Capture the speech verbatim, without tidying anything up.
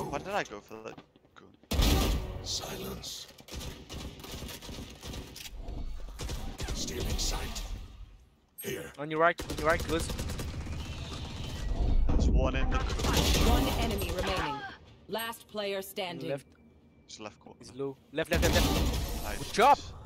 Why did I go for that? Silence. Stealing sight. Here. On your right, on your right, good. There's one in the One enemy remaining. Last player standing. Left. It's left corner. He's low. Left, left, left, left. Nice. Good job.